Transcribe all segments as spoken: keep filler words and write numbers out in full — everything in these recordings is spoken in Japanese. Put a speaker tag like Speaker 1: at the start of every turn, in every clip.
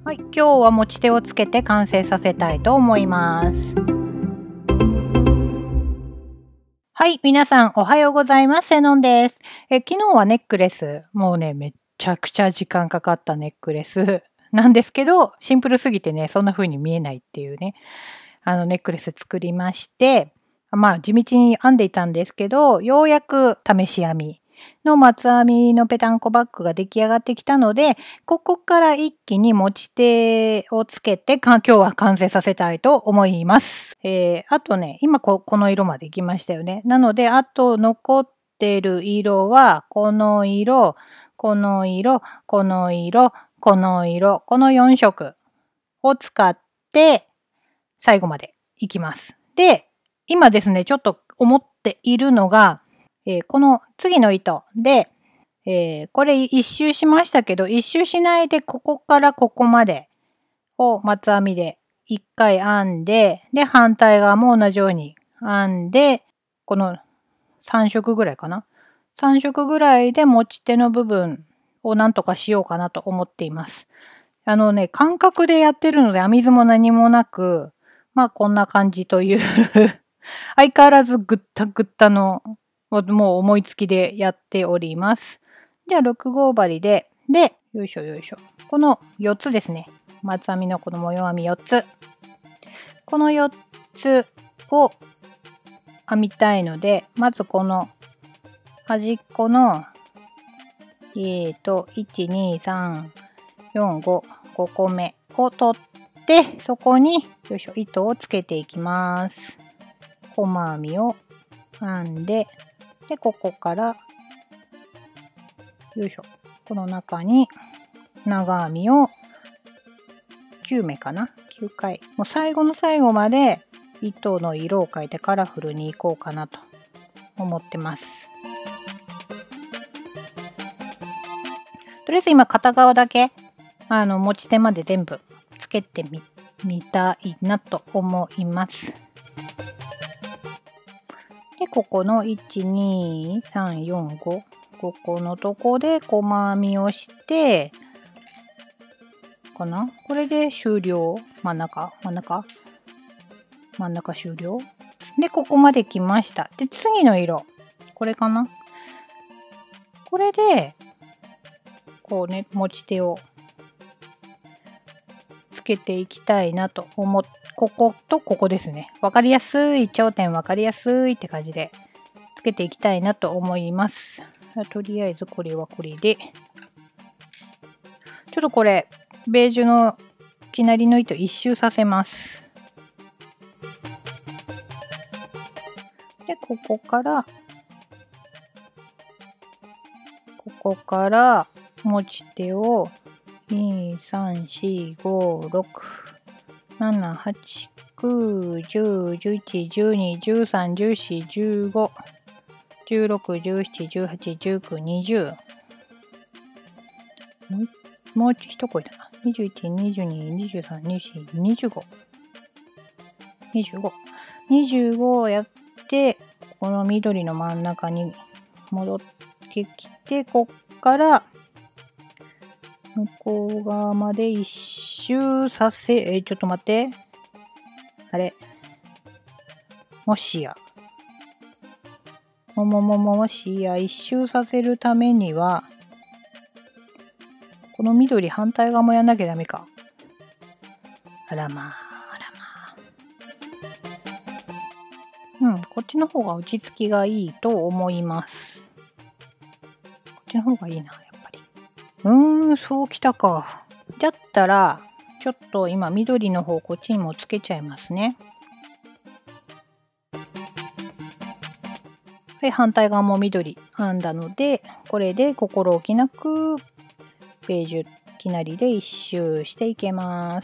Speaker 1: はい、今日は持ち手をつけて完成させたいと思います。はい、皆さんおはようございます。セノンです。え昨日はネックレス、もうね、めっちゃくちゃ時間かかったネックレスなんですけど、シンプルすぎてね、そんな風に見えないっていうね、あのネックレス作りまして、まあ地道に編んでいたんですけど、ようやく試し編みの松編みのぺたんこバッグが出来上がってきたので、ここから一気に持ち手をつけて今日は完成させたいと思います。えー、あとね、今ここの色までいきましたよね。なので、あと残ってる色は、この色、この色、この色、この色、このよん色を使って、最後までいきます。で、今ですね、ちょっと思っているのが、えー、この次の糸で、えー、これ一周しましたけど、一周しないでここからここまでを松編みで一回編んで、で、反対側も同じように編んで、このさん色ぐらいかな。さん色ぐらいで持ち手の部分をなんとかしようかなと思っています。あのね、感覚でやってるので編み図も何もなく、まあこんな感じという相変わらずぐったぐったのもう思いつきでやっております。じゃあろく号針で、で、よいしょよいしょ。このよっつですね。松編みのこの模様編みよっつ。このよっつを編みたいので、まずこの端っこの、えーと、いち、に、さん、よん、ご、ごこめを取って、そこに、よいしょ、糸をつけていきます。細編みを編んで、で、ここから、よいしょ、この中に長編みをきゅうめかな ?きゅう 回。もう最後の最後まで糸の色を変えてカラフルにいこうかなと思ってます。とりあえず今片側だけあの持ち手まで全部つけてみ、みたいなと思います。で、ここのいち、に、さん、よん、ご、ここのとこで細編みをして、かなこれで終了。真ん中真ん中真ん中終了。で、ここまで来ました。で、次の色。これかなこれで、こうね、持ち手をつけていきたいなと思っ、こことここですね。わかりやすい、頂点わかりやすいって感じでつけていきたいなと思います。とりあえずこれはこれで。ちょっとこれ、ベージュのきなりの糸一周させます。で、ここから、ここから持ち手をに、さん、よん、ご、ろく、なな、はち、きゅう、じゅう、じゅういち、じゅうに、じゅうさん、じゅうよん、じゅうご、じゅうろく、じゅうなな、じゅうはち、じゅうきゅう、にじゅう。もう、もう一声だな。にじゅういち、にじゅうに、にじゅうさん、にじゅうよん、にじゅうご。にじゅうご。にじゅうごをやって、この緑の真ん中に戻ってきて、こっから向こう側まで一周させ、えー、ちょっと待って。あれ。もしや。もももももしや、一周させるためには、この緑反対側もやんなきゃダメか。あらまあ、あらまあ。うん、こっちの方が落ち着きがいいと思います。こっちの方がいいな、やっぱり。うーん、そうきたか。だったら、ちょっと今緑の方こっちにもつけちゃいますね。はい、反対側も緑編んだので、これで心置きなくベージュきなりで一周していけます。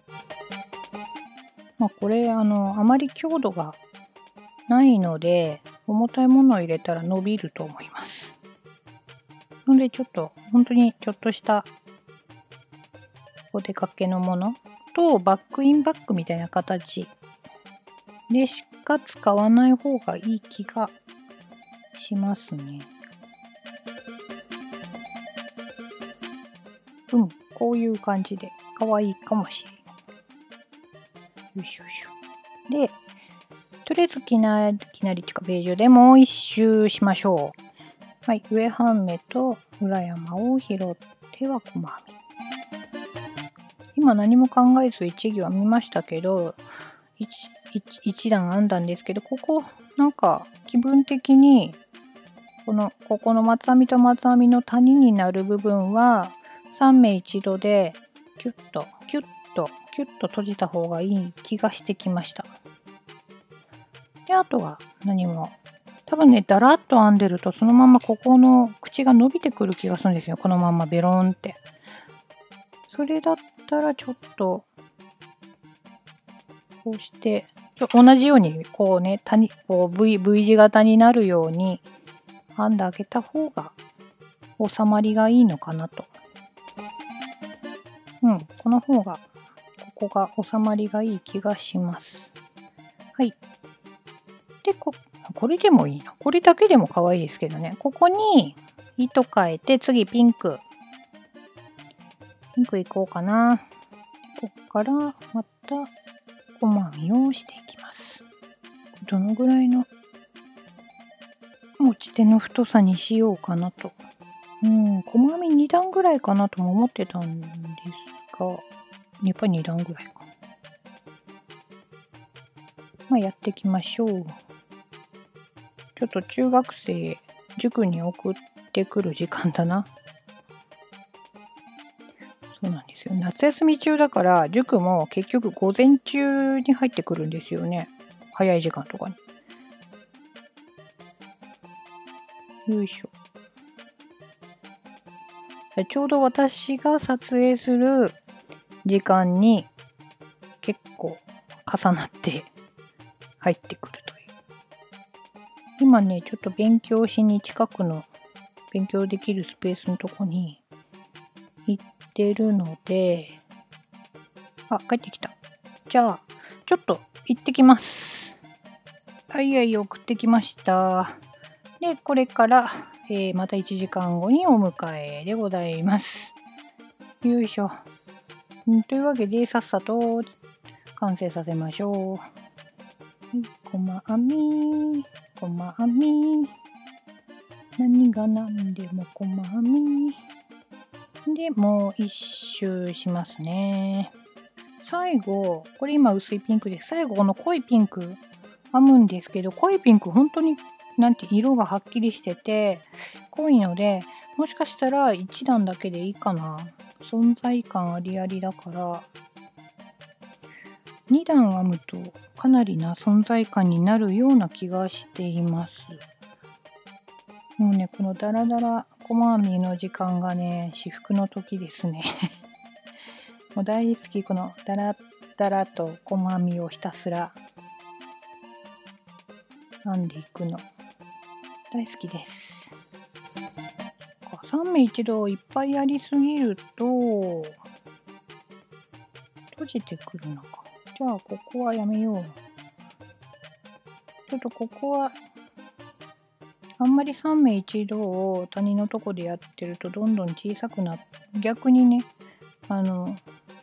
Speaker 1: まあ、これあのあまり強度がないので重たいものを入れたら伸びると思います。のでちょっと本当にちょっとしたお出かけのものとバックインバッグみたいな形でしか使わない方がいい気がしますね。うん、こういう感じでかわいいかもしれない。よいしょよいしょ。で、とりあえずきなきなりっていうかベージュでもう一周しましょう。はい、上半目と裏山を拾っては細編み。今何も考えず一行は見ましたけど、一, 一, 一段編んだんですけど、ここなんか気分的にこのここの松編みと松編みの谷になる部分はさん目一度でキュッとキュッとキュッと閉じた方がいい気がしてきました。で、あとは何も多分ね、だらっと編んでるとそのままここの口が伸びてくる気がするんですよ。このままベロンって。それだったらちょっとこうしてちょ同じようにこうね、谷こう V, V 字型になるように編んであげた方が収まりがいいのかなと。うん、この方がここが収まりがいい気がします。はい。で、ここれでもいいな。これだけでも可愛いですけどね。ここに糸変えて、次ピンク。ピンクいこうかな。ここからまた細編みをしていきます。どのぐらいの持ち手の太さにしようかなと。うん、細編みに段ぐらいかなとも思ってたんですが、やっぱりに段ぐらいか。まあやっていきましょう。ちょっと中学生、塾に送ってくる時間だな。そうなんですよ。夏休み中だから、塾も結局午前中に入ってくるんですよね。早い時間とかに。よいしょ。ちょうど私が撮影する時間に結構重なって入ってくるという。今ね、ちょっと勉強しに近くの勉強できるスペースのとこに行ってるので、あ、帰ってきた。じゃあ、ちょっと行ってきます。はいはい、送ってきました。で、これから、えー、またいちじかんごにお迎えでございます。よいしょ。んというわけで、さっさと完成させましょう。細編み、細編み。何が何でも細編み。で、もう一周しますね。最後、これ今薄いピンクです。最後この濃いピンク編むんですけど、濃いピンク本当になんて色がはっきりしてて濃いので、もしかしたらいち段だけでいいかな。存在感ありありだからに段編むとかなりな存在感になるような気がしています。もうね、このダラダラ細編みの時間がね、至福の時ですね。もう大好き、このダラダラと細編みをひたすら編んでいくの大好きです。さん目一度いっぱいやりすぎると閉じてくるのか。じゃあここはやめよう。ちょっとここはあんまりさん目一度を谷のとこでやってるとどんどん小さくなって、逆にね、あの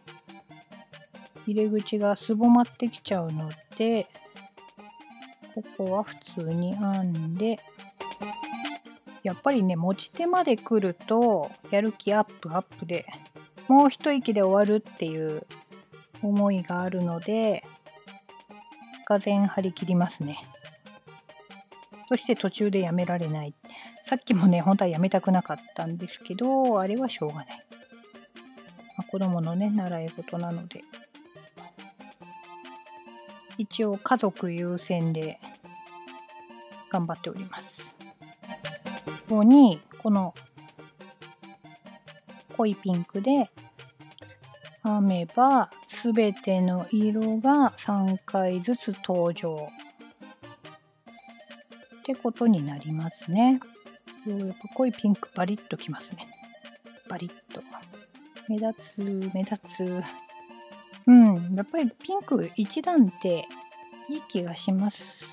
Speaker 1: 入れ口がすぼまってきちゃうので、ここは普通に編んで、やっぱりね、持ち手まで来るとやる気アップアップで、もう一息で終わるっていう思いがあるので、がぜん張り切りますね。そして途中でやめられない。さっきもね、本当はやめたくなかったんですけど、あれはしょうがない。まあ、子供のね、習い事なので。一応家族優先で頑張っております。ここにこの濃いピンクで編めばすべての色がさんかいずつ登場ってことになりますね。やっぱ濃いピンクバリッときますね。バリッと目立つ目立つ。うん、やっぱりピンク一段っていい気がします。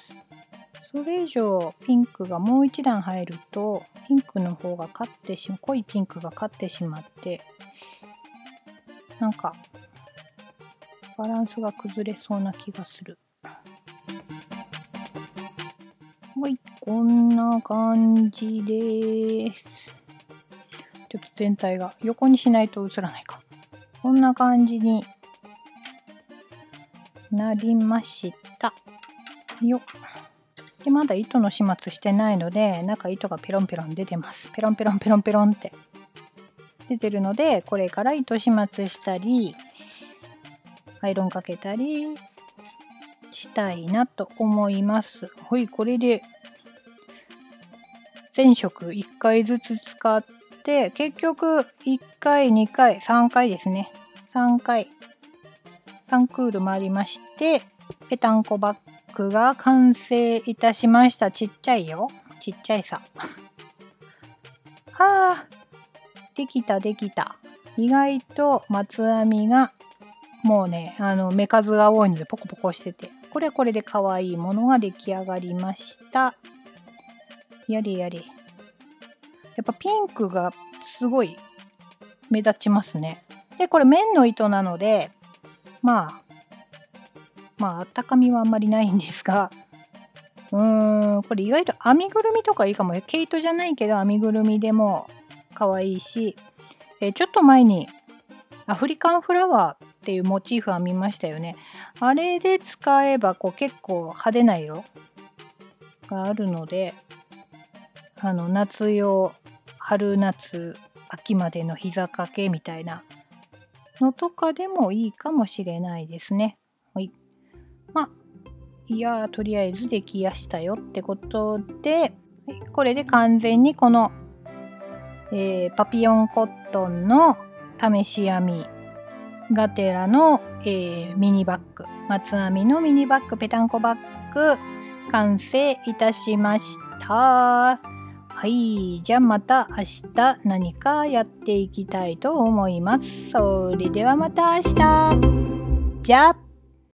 Speaker 1: それ以上ピンクがもう一段入るとピンクの方が勝ってしまう、濃いピンクが勝ってしまって、なんかバランスが崩れそうな気がする。はい、こんな感じです。ちょっと全体が横にしないと映らないか。こんな感じになりました。よっ。で、まだ糸の始末してないので、中糸がペロンペロン出てます。ペロンペロンペロンペロンって出てるので、これから糸始末したり、アイロンかけたりしたいなと思います。はい、これで全色いっかいずつ使って、結局いっかい、にかい、さんかいですね。さんかい、さんクール回りまして、ぺたんこバッグが完成いたしました。ちっちゃいよ。ちっちゃいさ。はあ、できたできた。意外と松編みがもうね、あの目数が多いのでポコポコしてて、これはこれで可愛いものが出来上がりました。やれやれ。やっぱピンクがすごい目立ちますね。で、これ綿の糸なので、まあ、まあ、あったかみはあんまりないんですが、うーん、これ意外と編みぐるみとかいいかもよ。毛糸じゃないけど編みぐるみでも可愛いし、えー、ちょっと前にアフリカンフラワーっていうモチーフ編みましたよね。あれで使えばこう結構派手な色があるので、あの夏用、春夏、秋までの膝掛けみたいなのとかでもいいかもしれないですね。はい。まあ、いやー、とりあえずできやしたよってことで、これで完全にこの、えー、パピヨンコットンの試し編みがてらの、えー、ミニバッグ、松編みのミニバッグ、ぺたんこバッグ完成いたしました。はい、じゃあまた明日何かやっていきたいと思います。それではまた明日。じゃあ。